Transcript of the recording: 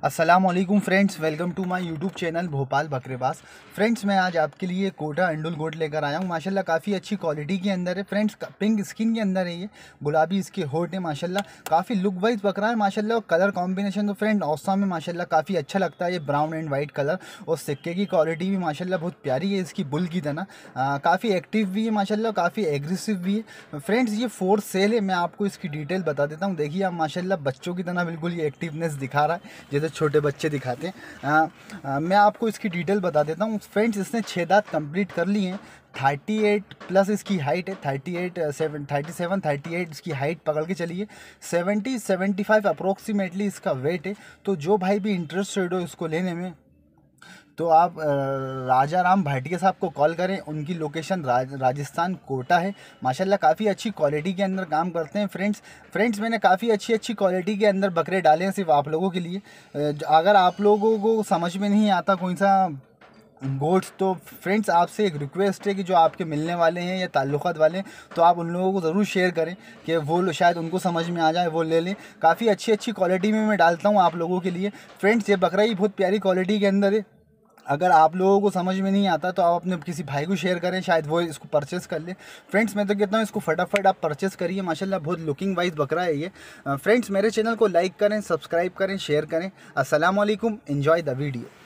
अस्सलामुअलैकुम friends, welcome to my YouTube channel Bhopal बकरेबाज। Friends, मैं आज आपके लिए कोटा अंडुल गोट लेकर आया हूँ। माशाल्लाह काफ़ी अच्छी क्वालिटी के अंदर है फ्रेंड्स। पिंक स्किन के अंदर है, ये गुलाबी इसके होठ है। माशाल्लाह काफ़ी लुक वाइज बकरा है माशाल्लाह। कलर कॉम्बिनेशन तो फ्रेंड औसम में माशाल्लाह काफ़ी अच्छा लगता है। ये ब्राउन एंड वाइट कलर और सिक्के की क्वालिटी भी माशाल्लाह बहुत प्यारी है इसकी, बुल की तरह। काफ़ी एक्टिव भी है माशाल्लाह, काफ़ी एग्रेसिव भी है फ्रेंड्स। ये फोर सेल है। मैं आपको इसकी डिटेल बता देता हूँ। देखिए आप माशाल्लाह बच्चों की तरह बिल्कुल ये एक्टिवनेस दिखा रहा है जैसे छोटे बच्चे दिखाते हैं। मैं आपको इसकी डिटेल बता देता हूँ फ्रेंड्स। इसने 6 दांत कंप्लीट कर लिए हैं। 38 प्लस इसकी हाइट है। 37 38 इसकी हाइट पकड़ के चलिए। 70-75 अप्रोक्सीमेटली इसका वेट है। तो जो भाई भी इंटरेस्टेड हो इसको लेने में तो आप राजा राम भाटिया साहब को कॉल करें। उनकी लोकेशन राजस्थान कोटा है। माशाल्लाह काफ़ी अच्छी क्वालिटी के अंदर काम करते हैं फ्रेंड्स मैंने काफ़ी अच्छी क्वालिटी के अंदर बकरे डाले हैं सिर्फ आप लोगों के लिए। अगर आप लोगों को समझ में नहीं आता कौन सा गोट्स, तो फ्रेंड्स आपसे एक रिक्वेस्ट है कि जो आपके मिलने वाले हैं या ताल्लुक़ात वाले हैं तो आप उन लोगों को ज़रूर शेयर करें कि वो शायद उनको समझ में आ जाए, वो ले लें। काफ़ी अच्छी क्वालिटी में मैं डालता हूँ आप लोगों के लिए फ्रेंड्स। ये बकरा ही बहुत प्यारी क्वालिटी के अंदर है। अगर आप लोगों को समझ में नहीं आता तो आप अपने किसी भाई को शेयर करें, शायद वो इसको परचेस कर ले। फ्रेंड्स मैं तो कहता हूँ इसको फटाफट आप परचेस करिए। माशाल्लाह बहुत लुकिंग वाइज बकरा है ये। फ्रेंड्स मेरे चैनल को लाइक करें, सब्सक्राइब करें, शेयर करें। अस्सलाम वालेकुम, एंजॉय द वीडियो।